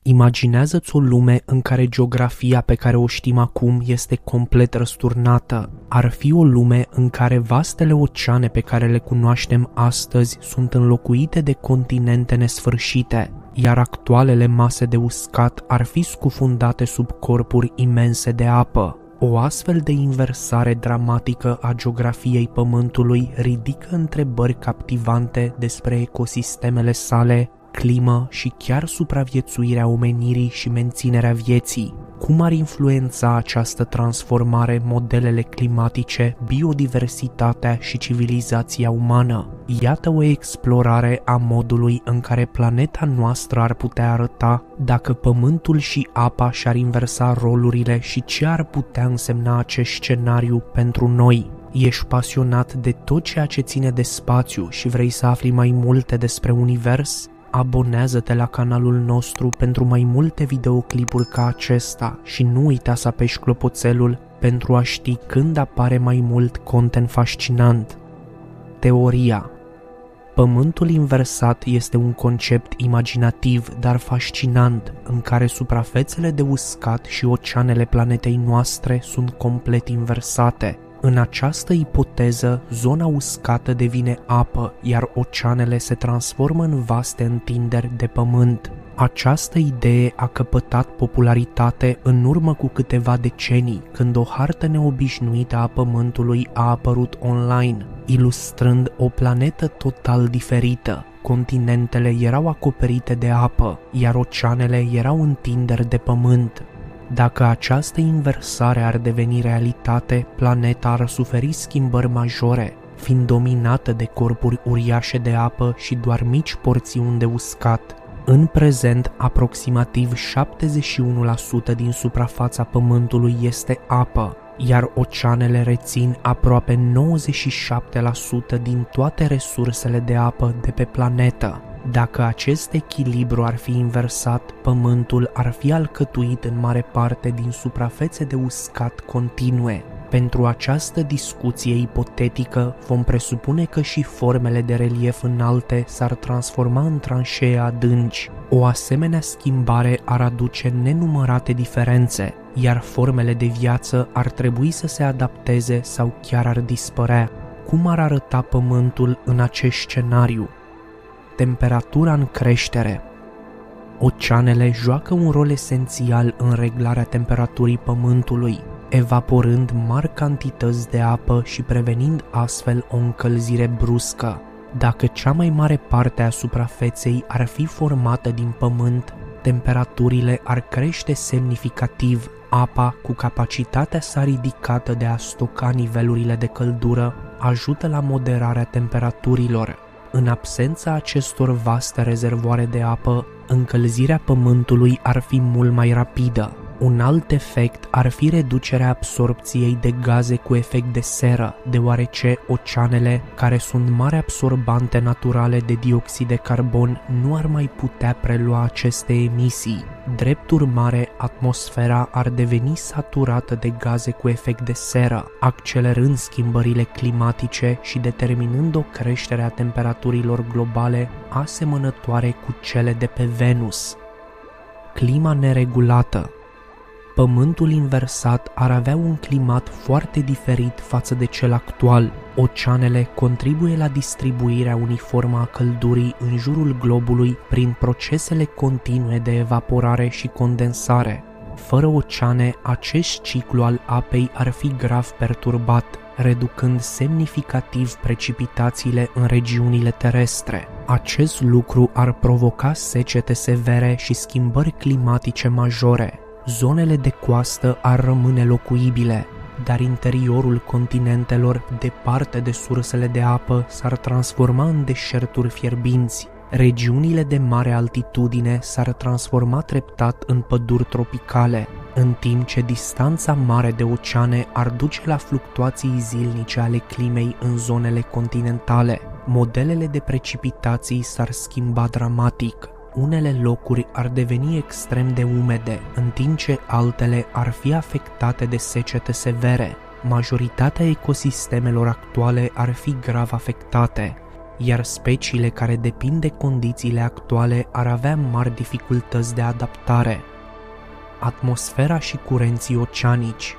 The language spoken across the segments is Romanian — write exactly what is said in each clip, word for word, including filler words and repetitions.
Imaginează-ți o lume în care geografia pe care o știm acum este complet răsturnată. Ar fi o lume în care vastele oceane pe care le cunoaștem astăzi sunt înlocuite de continente nesfârșite, iar actualele mase de uscat ar fi scufundate sub corpuri imense de apă. O astfel de inversare dramatică a geografiei Pământului ridică întrebări captivante despre ecosistemele sale, climă și chiar supraviețuirea omenirii și menținerea vieții. Cum ar influența această transformare modelele climatice, biodiversitatea și civilizația umană? Iată o explorare a modului în care planeta noastră ar putea arăta dacă Pământul și apa și-ar inversa rolurile și ce ar putea însemna acest scenariu pentru noi. Ești pasionat de tot ceea ce ține de spațiu și vrei să afli mai multe despre univers? Abonează-te la canalul nostru pentru mai multe videoclipuri ca acesta și nu uita să apeși clopoțelul pentru a ști când apare mai mult content fascinant. Teoria. Pământul inversat este un concept imaginativ, dar fascinant, în care suprafețele de uscat și oceanele planetei noastre sunt complet inversate. În această ipoteză, zona uscată devine apă, iar oceanele se transformă în vaste întinderi de pământ. Această idee a căpătat popularitate în urmă cu câteva decenii, când o hartă neobișnuită a Pământului a apărut online, ilustrând o planetă total diferită. Continentele erau acoperite de apă, iar oceanele erau întinderi de pământ. Dacă această inversare ar deveni realitate, planeta ar suferi schimbări majore, fiind dominată de corpuri uriașe de apă și doar mici porțiuni de uscat. În prezent, aproximativ șaptezeci și unu la sută din suprafața Pământului este apă, iar oceanele rețin aproape nouăzeci și șapte la sută din toate resursele de apă de pe planetă. Dacă acest echilibru ar fi inversat, Pământul ar fi alcătuit în mare parte din suprafețe de uscat continue. Pentru această discuție ipotetică, vom presupune că și formele de relief înalte s-ar transforma în tranșee adânci. O asemenea schimbare ar aduce nenumărate diferențe, iar formele de viață ar trebui să se adapteze sau chiar ar dispărea. Cum ar arăta Pământul în acest scenariu? Temperatura în creștere. Oceanele joacă un rol esențial în reglarea temperaturii Pământului, evaporând mari cantități de apă și prevenind astfel o încălzire bruscă. Dacă cea mai mare parte a suprafeței ar fi formată din pământ, temperaturile ar crește semnificativ. Apa, cu capacitatea sa ridicată de a stoca nivelurile de căldură, ajută la moderarea temperaturilor. În absența acestor vaste rezervoare de apă, încălzirea Pământului ar fi mult mai rapidă. Un alt efect ar fi reducerea absorpției de gaze cu efect de seră, deoarece oceanele, care sunt mari absorbante naturale de dioxid de carbon, nu ar mai putea prelua aceste emisii. Drept urmare, atmosfera ar deveni saturată de gaze cu efect de seră, accelerând schimbările climatice și determinând o creștere a temperaturilor globale asemănătoare cu cele de pe Venus. Clima neregulată. Pământul inversat ar avea un climat foarte diferit față de cel actual. Oceanele contribuie la distribuirea uniformă a căldurii în jurul globului prin procesele continue de evaporare și condensare. Fără oceane, acest ciclu al apei ar fi grav perturbat, reducând semnificativ precipitațiile în regiunile terestre. Acest lucru ar provoca secete severe și schimbări climatice majore. Zonele de coastă ar rămâne locuibile, dar interiorul continentelor, departe de sursele de apă, s-ar transforma în deșerturi fierbinți. Regiunile de mare altitudine s-ar transforma treptat în păduri tropicale, în timp ce distanța mare de oceane ar duce la fluctuații zilnice ale climei în zonele continentale. Modelele de precipitații s-ar schimba dramatic. Unele locuri ar deveni extrem de umede, în timp ce altele ar fi afectate de secete severe. Majoritatea ecosistemelor actuale ar fi grav afectate, iar speciile care depind de condițiile actuale ar avea mari dificultăți de adaptare. Atmosfera și curenții oceanici.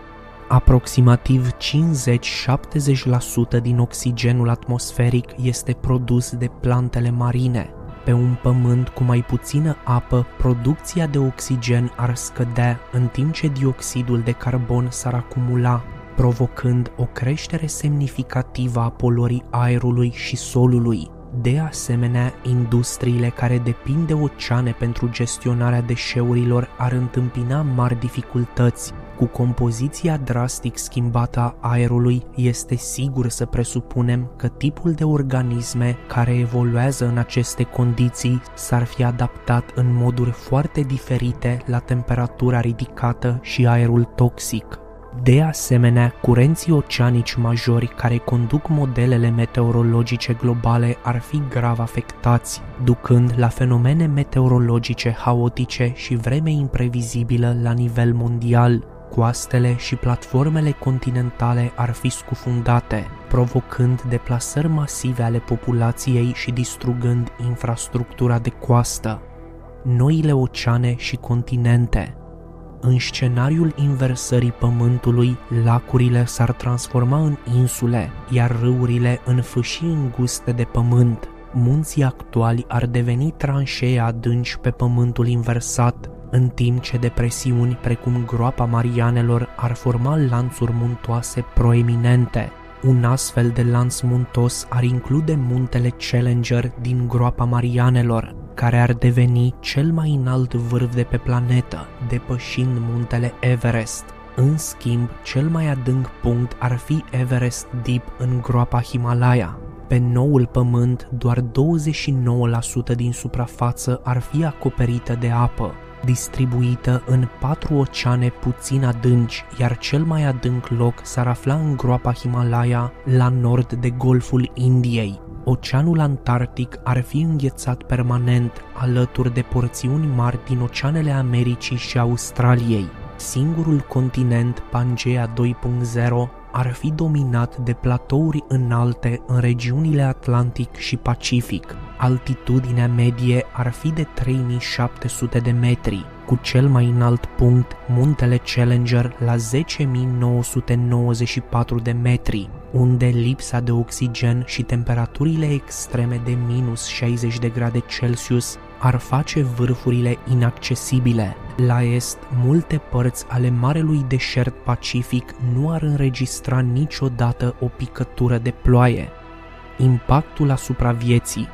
Aproximativ cincizeci-șaptezeci la sută din oxigenul atmosferic este produs de plantele marine. Pe un pământ cu mai puțină apă, producția de oxigen ar scădea, în timp ce dioxidul de carbon s-ar acumula, provocând o creștere semnificativă a poluării aerului și solului. De asemenea, industriile care depind de oceane pentru gestionarea deșeurilor ar întâmpina mari dificultăți. Cu compoziția drastic schimbată a aerului, este sigur să presupunem că tipul de organisme care evoluează în aceste condiții s-ar fi adaptat în moduri foarte diferite la temperatura ridicată și aerul toxic. De asemenea, curenții oceanici majori care conduc modelele meteorologice globale ar fi grav afectați, ducând la fenomene meteorologice haotice și vreme imprevizibilă la nivel mondial. Coastele și platformele continentale ar fi scufundate, provocând deplasări masive ale populației și distrugând infrastructura de coastă. Noile oceane și continente. În scenariul inversării Pământului, lacurile s-ar transforma în insule, iar râurile în fâșii înguste de pământ. Munții actuali ar deveni tranșee adânci pe Pământul inversat, în timp ce depresiuni precum Groapa Marianelor ar forma lanțuri muntoase proeminente. Un astfel de lanț muntos ar include muntele Challenger din Groapa Marianelor, care ar deveni cel mai înalt vârf de pe planetă, depășind muntele Everest. În schimb, cel mai adânc punct ar fi Everest Deep în Groapa Himalaya. Pe noul pământ, doar douăzeci și nouă la sută din suprafață ar fi acoperită de apă, distribuită în patru oceane puțin adânci, iar cel mai adânc loc s-ar afla în Groapa Himalaya, la nord de Golful Indiei. Oceanul Antarctic ar fi înghețat permanent, alături de porțiuni mari din oceanele Americii și Australiei. Singurul continent, Pangea doi punct zero, ar fi dominat de platouri înalte în regiunile Atlantic și Pacific. Altitudinea medie ar fi de trei mii șapte sute de metri, cu cel mai înalt punct, muntele Challenger, la zece mii nouă sute nouăzeci și patru de metri, unde lipsa de oxigen și temperaturile extreme de minus șaizeci de grade Celsius ar face vârfurile inaccesibile. La est, multe părți ale marelui deșert Pacific nu ar înregistra niciodată o picătură de ploaie. Impactul asupra vieții.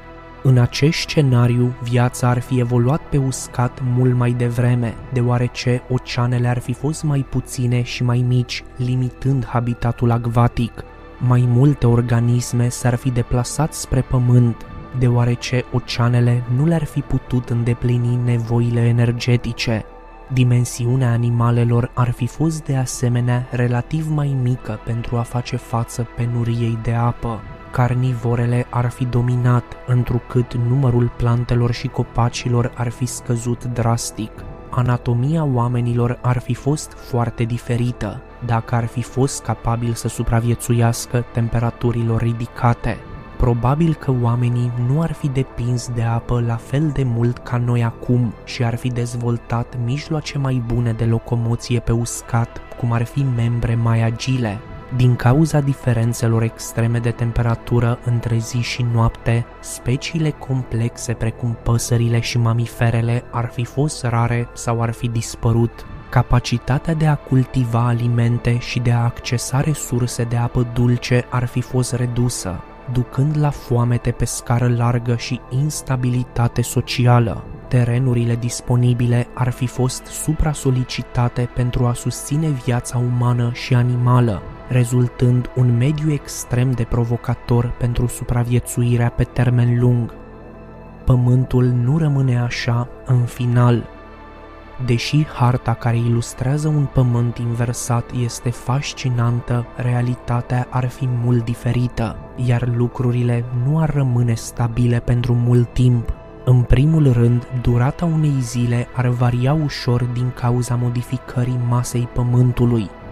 În acest scenariu, viața ar fi evoluat pe uscat mult mai devreme, deoarece oceanele ar fi fost mai puține și mai mici, limitând habitatul acvatic. Mai multe organisme s-ar fi deplasat spre pământ, deoarece oceanele nu le-ar fi putut îndeplini nevoile energetice. Dimensiunea animalelor ar fi fost de asemenea relativ mai mică pentru a face față penuriei de apă. Carnivorele ar fi dominat, întrucât numărul plantelor și copacilor ar fi scăzut drastic. Anatomia oamenilor ar fi fost foarte diferită, dacă ar fi fost capabil să supraviețuiască temperaturilor ridicate. Probabil că oamenii nu ar fi depins de apă la fel de mult ca noi acum și ar fi dezvoltat mijloace mai bune de locomoție pe uscat, cum ar fi membre mai agile. Din cauza diferențelor extreme de temperatură între zi și noapte, speciile complexe precum păsările și mamiferele ar fi fost rare sau ar fi dispărut. Capacitatea de a cultiva alimente și de a accesa resurse de apă dulce ar fi fost redusă, ducând la foamete pe scară largă și instabilitate socială. Terenurile disponibile ar fi fost supra-solicitate pentru a susține viața umană și animală, rezultând un mediu extrem de provocator pentru supraviețuirea pe termen lung. Pământul nu rămâne așa în final. Deși harta care ilustrează un pământ inversat este fascinantă, realitatea ar fi mult diferită, iar lucrurile nu ar rămâne stabile pentru mult timp. În primul rând, durata unei zile ar varia ușor din cauza modificării masei Pământului.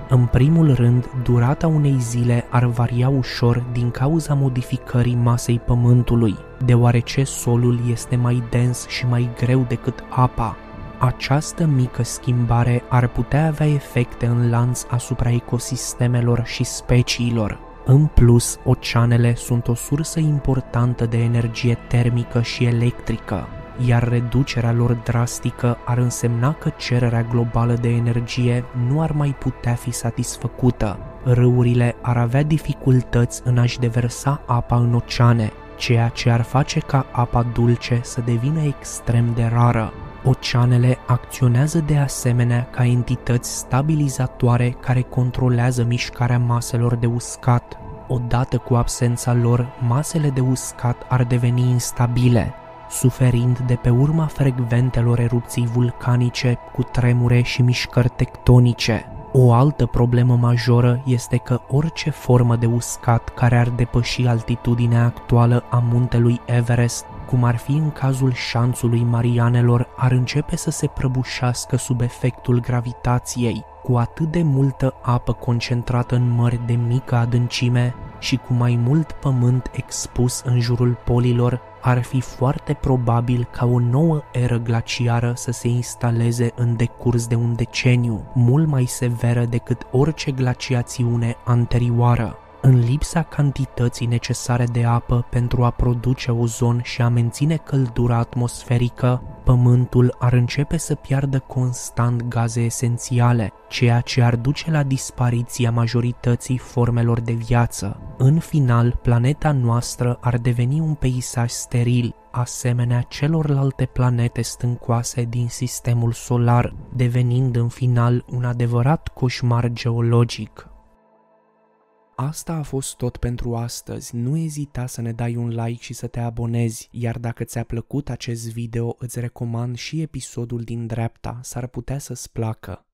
În primul rând, durata unei zile ar varia ușor din cauza modificării masei Pământului, deoarece solul este mai dens și mai greu decât apa. Această mică schimbare ar putea avea efecte în lanț asupra ecosistemelor și speciilor. În plus, oceanele sunt o sursă importantă de energie termică și electrică, iar reducerea lor drastică ar însemna că cererea globală de energie nu ar mai putea fi satisfăcută. Râurile ar avea dificultăți în a-și deversa apa în oceane, ceea ce ar face ca apa dulce să devină extrem de rară. Oceanele acționează de asemenea ca entități stabilizatoare care controlează mișcarea maselor de uscat. Odată cu absența lor, masele de uscat ar deveni instabile, suferind de pe urma frecventelor erupții vulcanice, cu tremure și mișcări tectonice. O altă problemă majoră este că orice formă de uscat care ar depăși altitudinea actuală a muntelui Everest, cum ar fi în cazul șanțului Marianelor, ar începe să se prăbușească sub efectul gravitației. Cu atât de multă apă concentrată în mări de mică adâncime și cu mai mult pământ expus în jurul polilor, ar fi foarte probabil ca o nouă eră glaciară să se instaleze în decurs de un deceniu, mult mai severă decât orice glaciațiune anterioară. În lipsa cantității necesare de apă pentru a produce ozon și a menține căldura atmosferică, Pământul ar începe să piardă constant gaze esențiale, ceea ce ar duce la dispariția majorității formelor de viață. În final, planeta noastră ar deveni un peisaj steril, asemenea celorlalte planete stâncoase din sistemul solar, devenind în final un adevărat coșmar geologic. Asta a fost tot pentru astăzi, nu ezita să ne dai un like și să te abonezi, iar dacă ți-a plăcut acest video îți recomand și episodul din dreapta, s-ar putea să-ți placă.